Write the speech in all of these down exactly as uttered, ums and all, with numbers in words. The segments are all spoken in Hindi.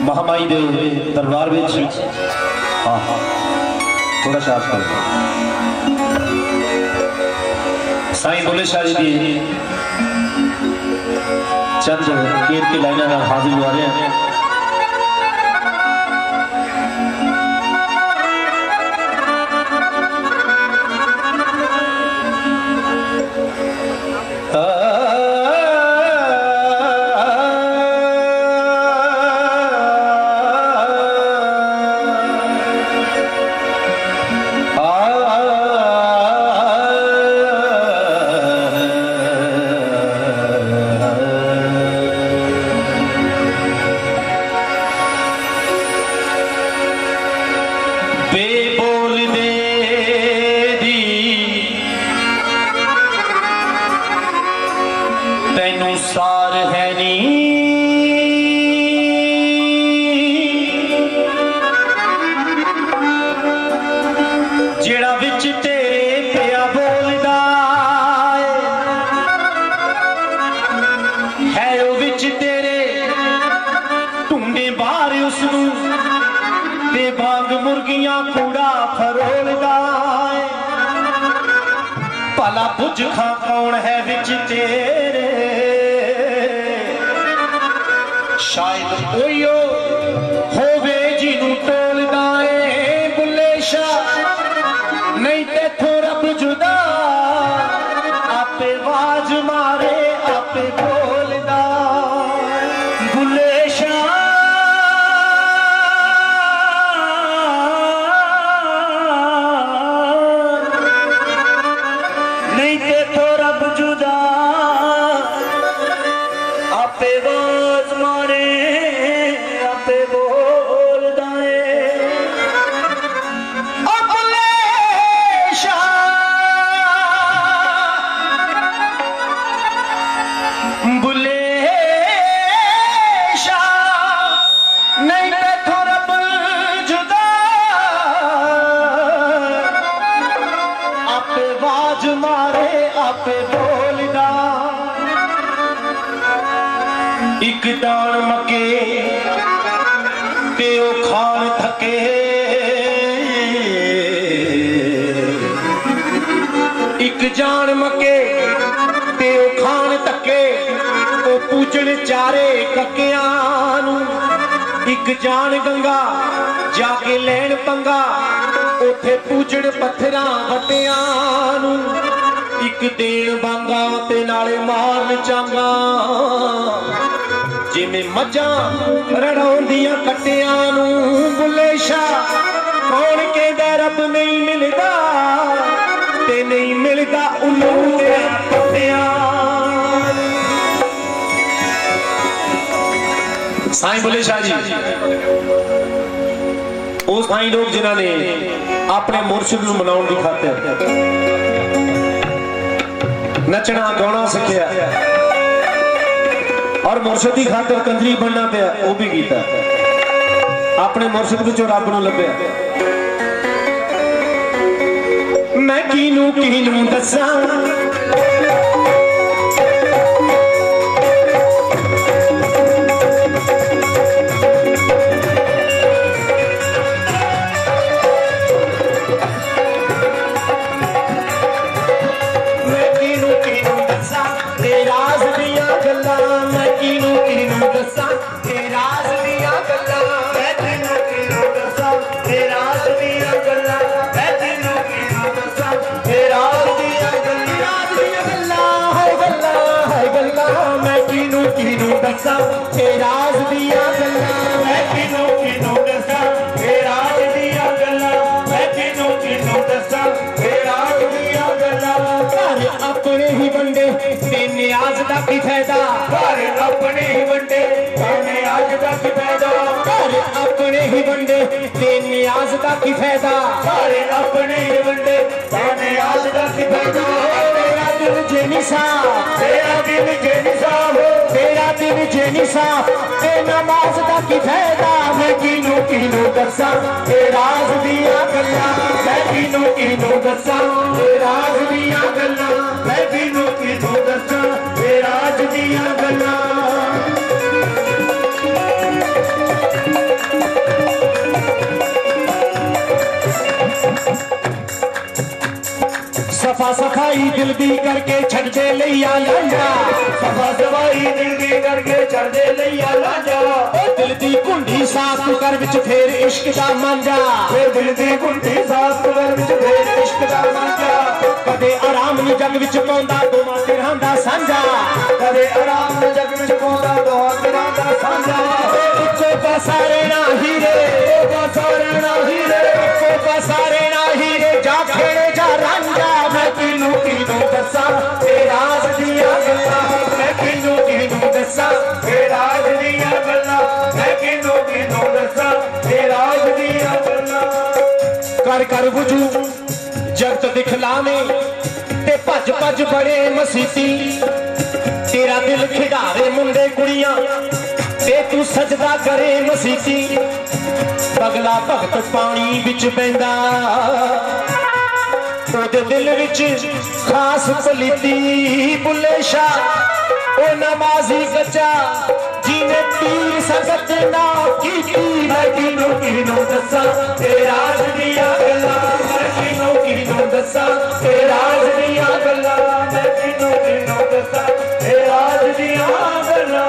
महामाई दे दरबार में हाँ हाँ थोड़ा सा साईं बुल्ले शाह जी की चंद केर की लाइना हाजिर हुआ रहे हैं। सार है नी जेड़ा विच तेरे पिया बोलदा है ओ विच तेरे ढूंढे बाहर उसनू ते बाग मुर्गियां कूड़ा फरोलदा भला बुझ खा कौन है विच तेरे शायद ओयो होवे जिनू टोलदा ए बुल्ले शाह नहीं ते थो रब जुदा आपे आवाज मारे आपे बोलदा बुल्ले शाह नहीं ते थो रब जुदा आपे आवाज मारे एक दान मके ते ओ खान थके एक जान मके ते ओ खान थके ओ पूजन चारे ककियां नू एक जान गंगा जाके लैन पंगा उथे पूजन पत्थरां वटियां नू एक देन बांगा ते नाले मारन चांगा जिमें मजा रड़ाउंदियां कट्टियां नू बुल्ले शाह कौन कहदा रब नहीं मिलदा ते नहीं मिलदा उन्नू ते पत्तियां। साईं बुल्ले शाह जी उस साईं लोग जिन्हां ने अपने मुर्शिद नू मनाउण दी खातिर नचना गाना सीखिया और मुर्शिद की खातिर कंजरी बनना पिया वो भी कीता अपने मुर्शिद विचों रब नूं लभ्या। मैं कीनू कीनू दसां राज दिया गल्ला मैं किनू किनू दसां राज दिया गल्ला मैं किनू किनू दसां राज दिया गल्ला घर अपने ही बंदे ते नियाज दा की फायदा घर अपने ही बंदे ते नियाज दा की फायदा घर अपने ही बंदे ते नियाज दा की फायदा घर अपने ही बंदे ते नियाज दा की फायदा तेरा दिल जे निसाब तेरा दिल जे निसाब तेरा दिल जे निसाब ते नमाज दा की फायदा मैं किनू किनू दसां राज दिया गल्ला मैं किनू किनू दसां राज दिया गल्ला मैं किनू किनू दसां राज दिया गल्ला। सवाई दिल दी करके छड़ दे लिया लांजा सफा सवाई दिल दी करके छड़ दे लिया लांजा दिल दी कुंडी साफ कर विच फेर इश्क दा मांजा दिल दी कुंडी साफ कर विच फेर इश्क दा मांजा कदे आराम नी जग विच पाउंदा दोवां सिरां दा सांझा कदे आराम नी जग विच पाउंदा दोवां सिरां दा सांझा इक्को पासा रहना हीरे इक्को पासा रहना हीरे इक्को पासा रहना हीरे जा खेड़े जा रांझा मैं किनू किनू दसा तेरा राज दियां गल्लां मैं किनू किनू दसा तेरा राज दियां गल्लां मैं किनू किनू दसा तेरा राज दियां गल्लां कर कर वजू जगत दिखलावे ते भज भज बड़े मसीती तेरा दिल खिडारे मुंडे कुड़ियां ते तू सजदा करे मसीती पगला भगत पानी बिच पैंदा ओदे दिल विच खास पलीती बुल्ले शाह ओ नमाजी कच्चा जिने पीर संगत ना कीती मैं किनू किनू दसा तेरा राज दियां गल्लां मैं किनू किनू दसा तेरा राज दियां गल्लां मैं किनू किनू दसा तेरा राज दियां गल्लां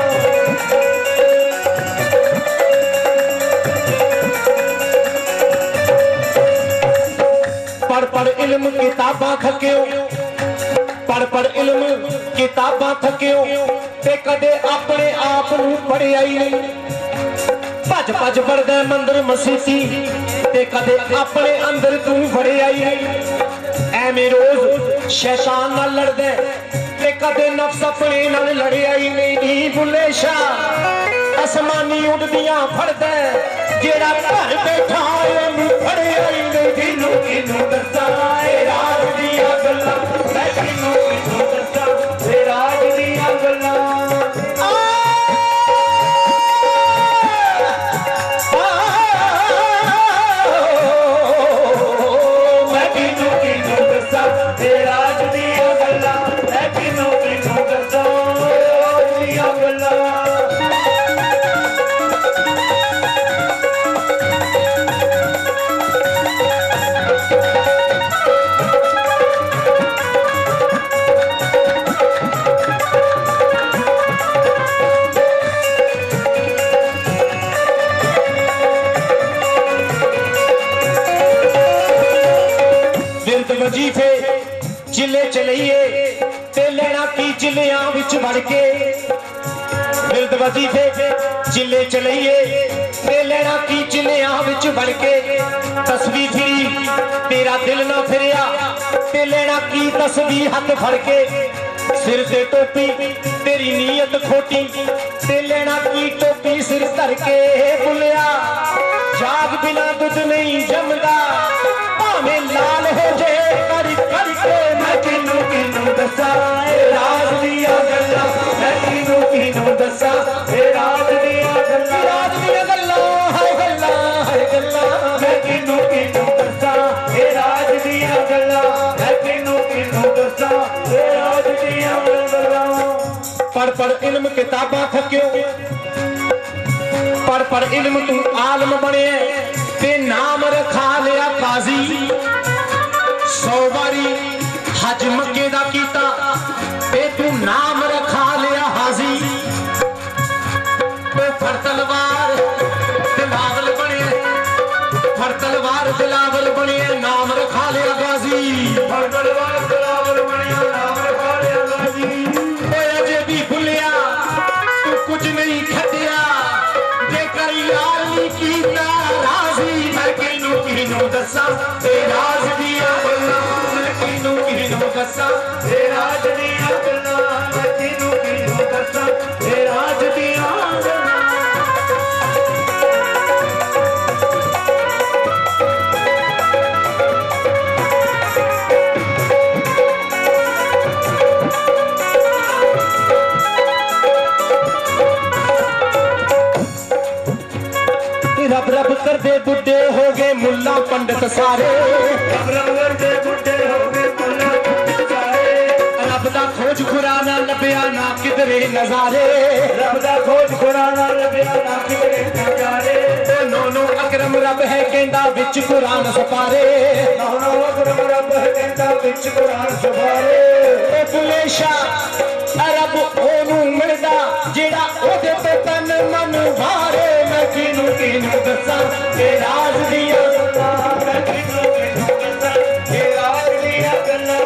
पढ़ पढ़ इल्म किताबां थकियो पढ़ पढ़ इल्म किताबां थकियो ते कदे अपने आप नूं पढ़िया ही नहीं भज भज बढ़दा मंदिर मसीती ते कदे अपने अंदर तू बढ़िया ही नहीं ऐवें रोज शैतान नाल लड़दा ते कदे नफ्स अपने नाल लड़िया ही नहीं बुल्ले शाह आसमानी उड़दियां फड़दा जेड़ा घर बैठा ओनू फड़िया ही नहीं किनू किनू दसा तेरा राज दियां गल्लां मैं किनू किनू दसा तेरा राज दियां गल्लां मैं किनू किनू दसा तेरा राज दियां गल्लां मैं किनू किनू दसा तेरा राज दियां गल्लां वजीफे चिले चलिए ते लेना की चिलियां विच वड़ के विरद वजीफे चिले चलिए ते लेना की चिलियां विच वड़ के तस्बीह फिरी तेरा दिल ना फिरिया ते लेना की तस्बीह हाथ फड़ के सिर ते टोपी तेरी नीयत खोटी ते लेना की टोपी सिर धर के बुलिया जाग बिना दुध नहीं जमदा भावें लाल हो जाए कर करके मैं किनू किनू दसा तेरा राज दियां गल्लां मैं किनू किनू दसा तेरा राज दियां गल्लां राज दियां गल्लां है गल्लां है गल्लां मैं किनू किनू दसा तेरा राज दियां गल्लां मैं किनू किनू दसा तेरा राज दियां गल्लां पढ़ पढ़ इल्म किताबां थकियो पढ़ पढ़ इल्म तू आलम बने ते नाम रखा लिया काजी सौ बारी हज मक्के दा कीता ते तू नाम रखा लिया हाजी तो फड़ तलवार दिलावल बने फड़ तलवार दिलावल बने नाम रखा लिया गाजी फड़ तलवार दिलावल बने नाम रखा लिया गाजी अजे भी भुलिया तू कुछ नहीं खटिया जेकर यार नहीं कीता राजी मैं किनू किनू दसा तेरा राज दियां गल्लां मैं किनू किनू दसा तेरा राज दियां गल्लां मैं किनू किनू दसा तेरा राज दियां गल्लां रब रब करदे बुढ़े हो गए मुल्ला पंडित सारे रब रब करदे बुढ़े हो गए मुल्ला पंडित सारे रब दा खोज खुराना खुराना लभ्या ना किधरे नजारे रब दा खोज खुराना लभ्या ना किधरे नजारे नो नो अकरम रब है कहंदा विच कुरान सपारे नो नो अकरम रब है कहंदा विच कुरान सपारे ए बुले शाह रब ओनू मिलदा जेड़ा ओदे ते तन मन भारे मैं किनू किनू दसां के राज दिया गल्लां मैं किनू किनू दसां के राज दिया गल्लां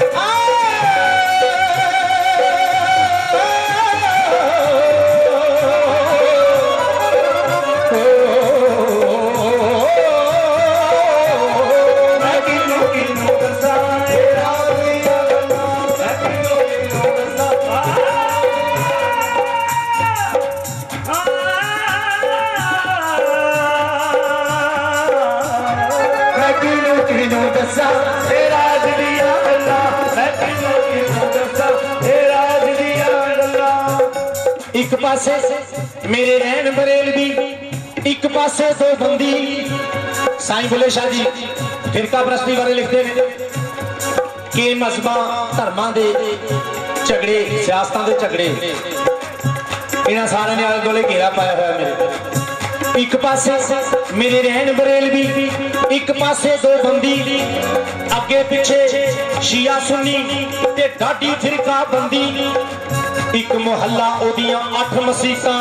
एक पासे मेरे रैन बरेलवी एक पासे दो बंदी साईं बुले शाह जी फिरका परस्ती बारे लिखते हैं कि मजहबां धर्मां दे झगड़े सियासतां दे झगड़े इन्हां सारे ने आले दुआले घेरा पाया होया मेरे एक पासे मेरे रैन बरेलवी एक पासे दो बंदी अगे पिछे शिया सुन्नी ते ढाडी फिरका बंदी एक मोहल्ला ओदियां अठ मसीतां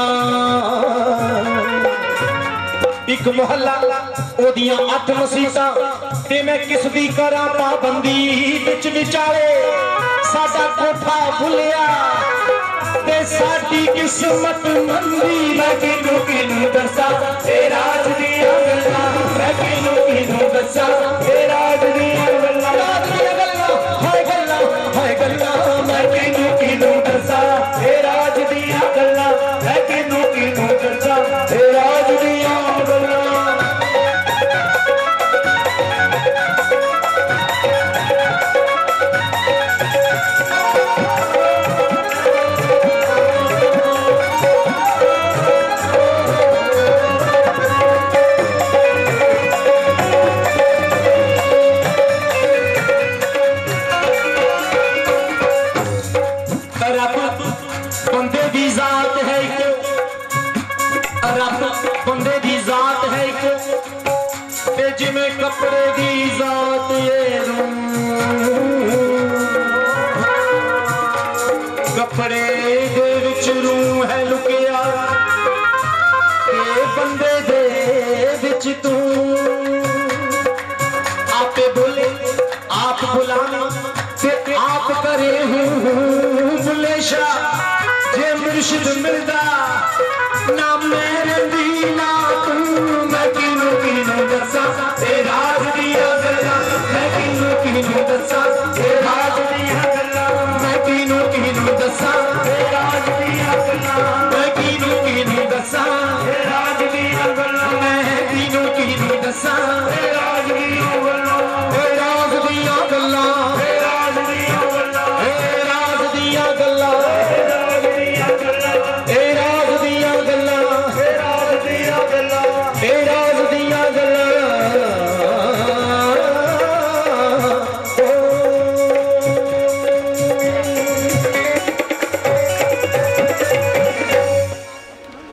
एक मोहल्ला ओदियां अठ मसीतां ते मैं किस दी करा पाबंदी विच विचाले साडा कोठा भुलिया ते साडी किस्मत मंदी मैं किनू किनू दसां ते राज दियां गल्लां मैं किनू किनू दसां ते राज दियां गल्लां राज दियां गल्लां हाय गल्लां हाय गल्लां मैं किनू किनू दसां ते राज दियां गल्लां मैं किनू किनू दसां ते राज दियां गल्लां बंदे दी जात है एक रब बंदे दी जात है एक ते जिमें कपड़े दी जात ये कपड़े दे विच रूह है लुकिया ते बंदे दे विच तू आपे बोले आप बुलाना ते आप करे हूँ बुले शाह जे मुर्शिद मिलदा